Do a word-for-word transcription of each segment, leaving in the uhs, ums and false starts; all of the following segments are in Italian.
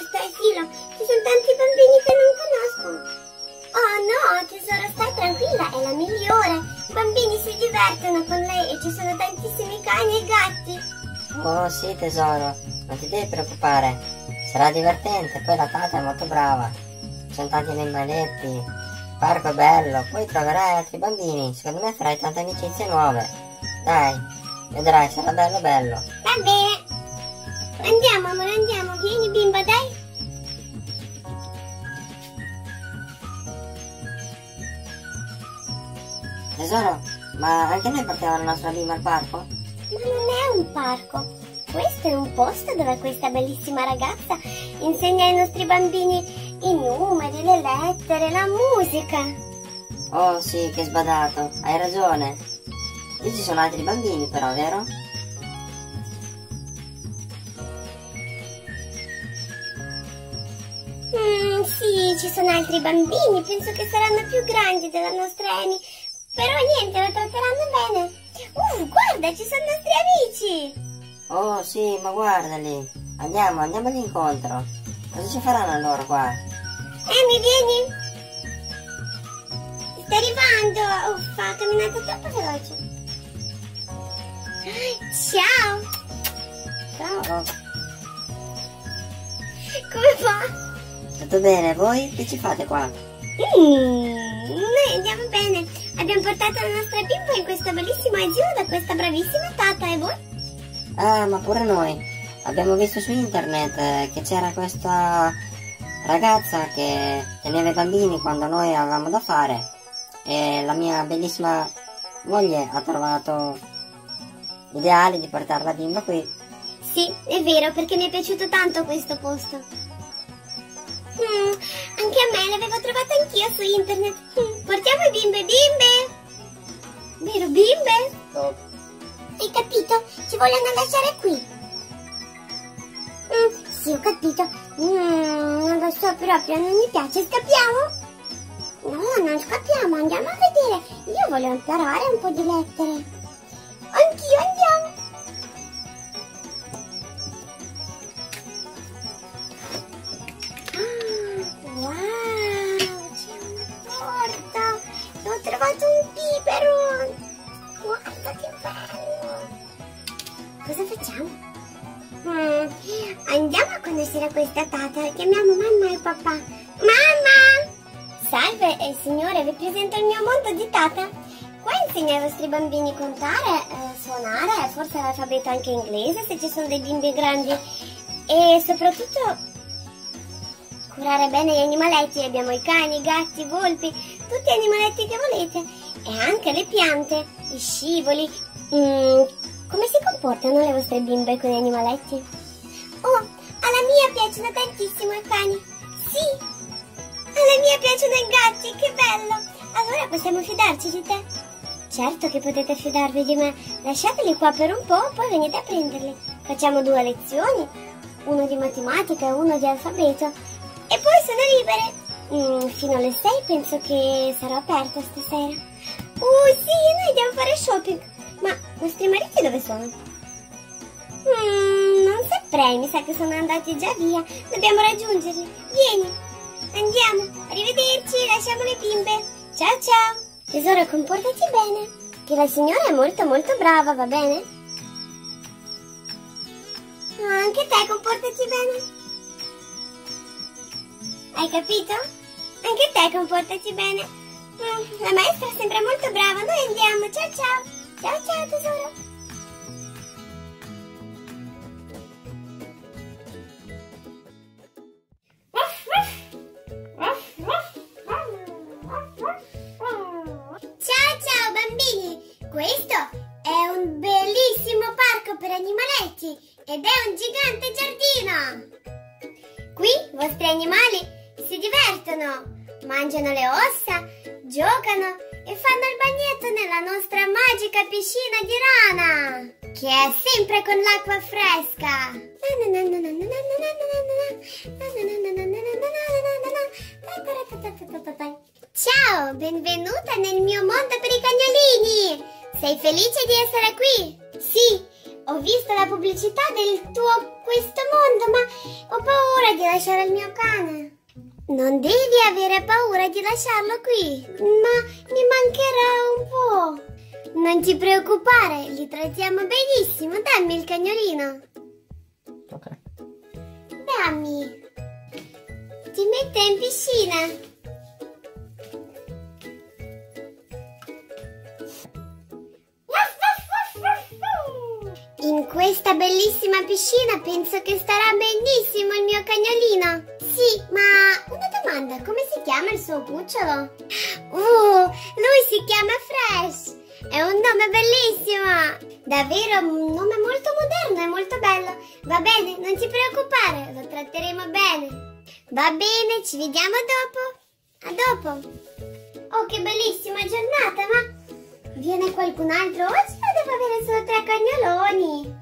stai Filo, ci sono tanti bambini che non conosco. Oh no, tesoro, stai tranquilla, è la migliore. I bambini si divertono con lei e ci sono tantissimi cani e gatti. Oh sì tesoro, non ti devi preoccupare, sarà divertente, poi la tata è molto brava. Ci sono tanti animaletti, il parco è bello, poi troverai altri bambini, secondo me farai tante amicizie nuove. Dai, vedrai, sarà bello bello. Va bene. Andiamo amore, andiamo, vieni bimba, dai. Tesoro, ma anche noi portiamo la nostra bimba al parco? Ma non è un parco, questo è un posto dove questa bellissima ragazza insegna ai nostri bambini i numeri, le lettere, la musica. Oh sì, che sbadato, hai ragione. Lì ci sono altri bambini però, vero? Mm, sì, ci sono altri bambini, penso che saranno più grandi della nostra Amy, però niente, lo tratteranno bene. Uh, guarda, ci sono i nostri amici! Oh sì, ma guardali, andiamo, andiamogli incontro. Cosa ci faranno loro qua? Amy, vieni! Sta arrivando! Uffa, ha camminato troppo veloce. Ciao! Ciao! Come va? Tutto bene, voi che ci fate qua? Mm, noi andiamo bene. Abbiamo portato la nostra bimba in questo bellissimo asilo da questa bravissima tata, e voi? Ah, ma pure noi. Abbiamo visto su internet eh, che c'era questa ragazza che teneva i bambini quando noi avevamo da fare e la mia bellissima moglie ha trovato l'ideale di portare la bimba qui. Sì, è vero, perché mi è piaciuto tanto questo posto. Mm, anche a me l'avevo trovata anch'io su internet. Mm, portiamo i bimbe bimbe. Vero bimbe? Oh. Hai capito? Ci vogliono lasciare qui. Mm, sì, ho capito. Mm, non lo so proprio, non mi piace. Scappiamo? No, non scappiamo, andiamo a vedere. Io voglio imparare un po' di lettere. Anch'io, andiamo. Ho trovato un biberon! Guarda che bello! Cosa facciamo? Mm, andiamo a conoscere questa tata. Chiamiamo mamma e papà. Mamma! Salve, eh, signore, vi presento il mio mondo di tata. Qua insegna ai vostri bambini contare, eh, suonare, forse l'alfabeto anche inglese se ci sono dei bimbi grandi. E soprattutto curare bene gli animaletti. Abbiamo i cani, i gatti, i volpi, tutti gli animaletti che volete, e anche le piante, i scivoli. Mm, come si comportano le vostre bimbe con gli animaletti? Oh, alla mia piacciono tantissimo i cani. Sì, alla mia piacciono i gatti, che bello. Allora possiamo fidarci di te? Certo che potete fidarvi di me. Lasciateli qua per un po', poi venite a prenderli. Facciamo due lezioni, uno di matematica e uno di alfabeto, e poi sono libere. Mm, fino alle sei penso che sarò aperta stasera. Uh sì, noi andiamo a fare shopping. Ma i nostri mariti dove sono? Mm, non saprei, mi sa che sono andati già via. Dobbiamo raggiungerli. Vieni, andiamo. Arrivederci, lasciamo le bimbe. Ciao ciao. Tesoro, comportati bene, che la signora è molto molto brava, va bene? Oh, anche te comportati bene. Hai capito? Anche te comportati bene. Mm, la maestra sembra molto brava. Noi andiamo. Ciao ciao. Ciao ciao tesoro. Ciao ciao bambini. Questo è un bellissimo parco per animaletti ed è un gigante giardino. Qui i vostri animali si divertono, mangiano le ossa, giocano e fanno il bagnetto nella nostra magica piscina di rana, che è sempre con l'acqua fresca. Ciao, benvenuta nel mio mondo per i cagnolini. Sei felice di essere qui? Sì, ho visto la pubblicità del tuo questo mondo, ma ho paura di lasciare il mio cane. Non devi avere paura di lasciarlo qui, ma mi mancherà un po'. Non ti preoccupare, li trattiamo benissimo. Dammi il cagnolino. Ok. Dammi. Ti mette in piscina. In questa bellissima piscina penso che starà benissimo il mio cagnolino. Sì, ma una domanda, come si chiama il suo cucciolo? Uh, lui si chiama Fresh. È un nome bellissimo. Davvero un nome molto moderno e molto bello. Va bene, non ti preoccupare, lo tratteremo bene. Va bene, ci vediamo dopo. A dopo. Oh, che bellissima giornata, ma viene qualcun altro oggi o devo avere solo tre cagnoloni?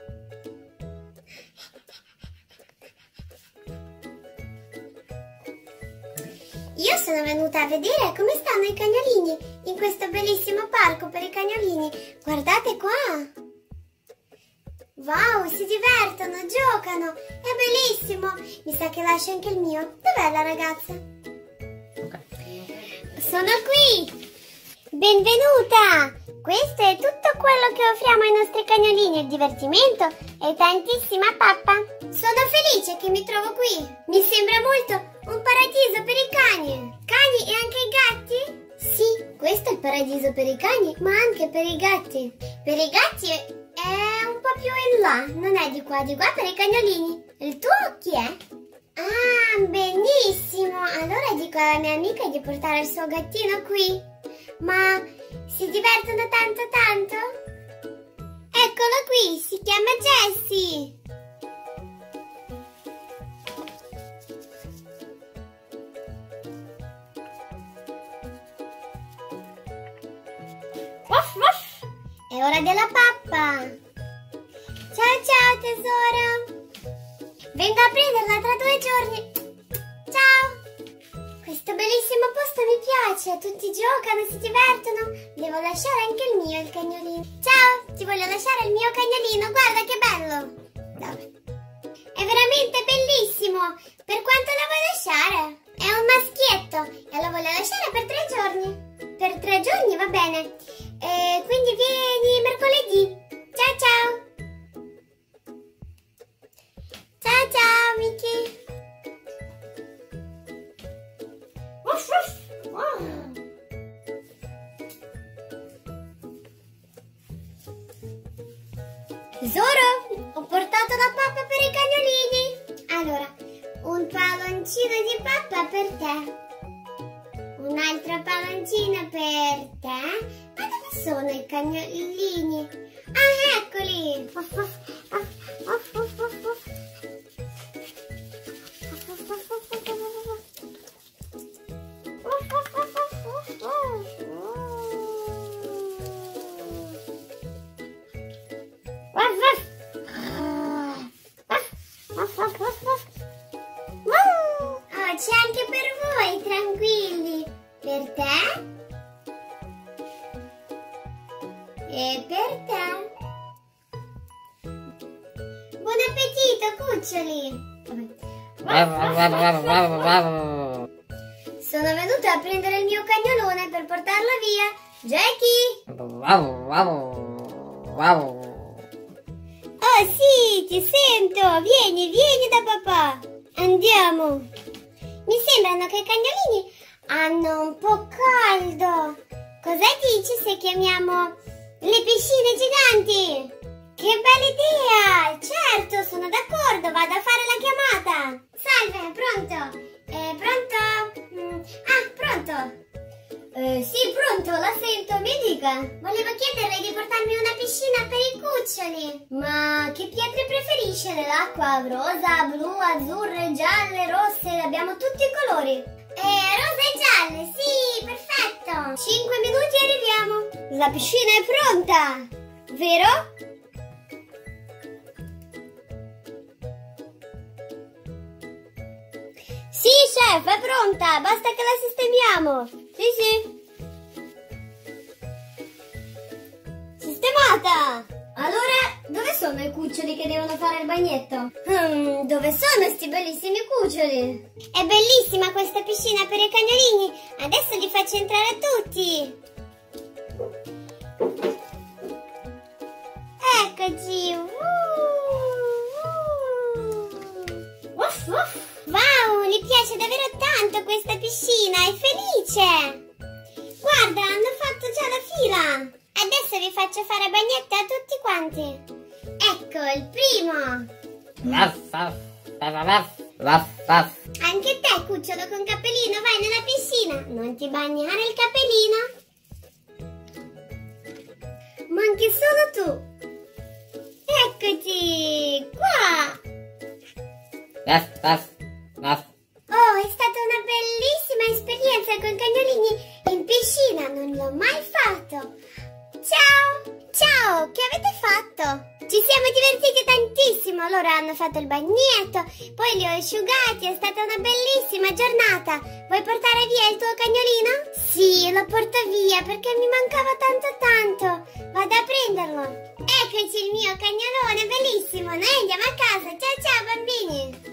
Io sono venuta a vedere come stanno i cagnolini in questo bellissimo parco per i cagnolini. Guardate qua! Wow, si divertono, giocano, è bellissimo! Mi sa che lascio anche il mio. Dov'è la ragazza? Sono qui! Benvenuta! Questo è tutto quello che offriamo ai nostri cagnolini, il divertimento e tantissima pappa. Sono felice che mi trovo qui. Mi sembra molto un paradiso per i cani. Cani e anche i gatti? Sì, questo è il paradiso per i cani, ma anche per i gatti. Per i gatti è un po' più in là, non è di qua, di qua per i cagnolini. Il tuo chi è? Ah, benissimo! Allora dico alla mia amica di portare il suo gattino qui. Ma si divertono tanto tanto? Eccolo qui, si chiama Jessie. Ruff, ruff. È ora della pappa. Ciao ciao tesoro. Vengo a prenderla tra due giorni. Ciao. Questo bellissimo posto mi piace, tutti giocano, si divertono. Devo lasciare anche il mio, il cagnolino. Ciao, ti voglio lasciare il mio cagnolino, guarda che bello. Dove? È veramente bellissimo. Per quanto la vuoi lasciare? È un maschietto e lo voglio lasciare per tre giorni. Per tre giorni va bene. E quindi vieni mercoledì. Ciao ciao. Ciao ciao Mickey. Tesoro, ho portato la pappa per i cagnolini. Allora, un palloncino di pappa per te. Un'altra palloncina per te. Ma dove sono i cagnolini? Ah, eccoli. Oh, c'è anche per voi, tranquilli. Per te e per te. Buon appetito, cuccioli. Sono venuta a prendere il mio cagnolone per portarlo via. Jackie! Oh sì, ti sento! Vieni, vieni da papà! Andiamo! Mi sembrano che i cagnolini hanno un po' caldo. Cosa dici se chiamiamo le piscine giganti? Che bella idea! Certo, sono d'accordo, vado a fare la chiamata. Salve, pronto? Eh, pronto? Mm, ah, pronto? Eh, sì, pronto, la sento, mi dica. Volevo chiederle di portarmi una piscina per i cuccioli. Ma che pietre preferisce nell'acqua? Rosa, blu, azzurre, gialle, rosse, abbiamo tutti i colori. Eh, rosa e gialle, sì, perfetto. Cinque minuti e arriviamo. La piscina è pronta, vero? Sì, chef, è pronta, basta che la sistemiamo. Sì, sì. Sistemata. Allora, dove sono i cuccioli che devono fare il bagnetto? Hmm, dove sono sti bellissimi cuccioli? È bellissima questa piscina per i cagnolini. Adesso li faccio entrare tutti. Eccoci. Uff, uff. Wow, gli piace davvero tanto questa piscina, è felice. Guarda, hanno fatto già la fila. Adesso vi faccio fare bagnette a tutti quanti. Ecco, il primo. Vaff, vaff, vaff, vaff, vaff. Anche te, cucciolo con cappellino, vai nella piscina. Non ti bagnare il cappellino. Ma anche solo tu. Eccoti, qua. Vaff, vaff, vaff. Oh, è stata una bellissima esperienza con cagnolini in piscina, non l'ho mai fatto. Ciao! Ciao! Che avete fatto? Ci siamo divertiti tantissimo, loro hanno fatto il bagnetto, poi li ho asciugati, è stata una bellissima giornata. Vuoi portare via il tuo cagnolino? Sì, lo porto via perché mi mancava tanto tanto. Vado a prenderlo. Eccoci il mio cagnolone bellissimo, noi andiamo a casa. Ciao ciao bambini!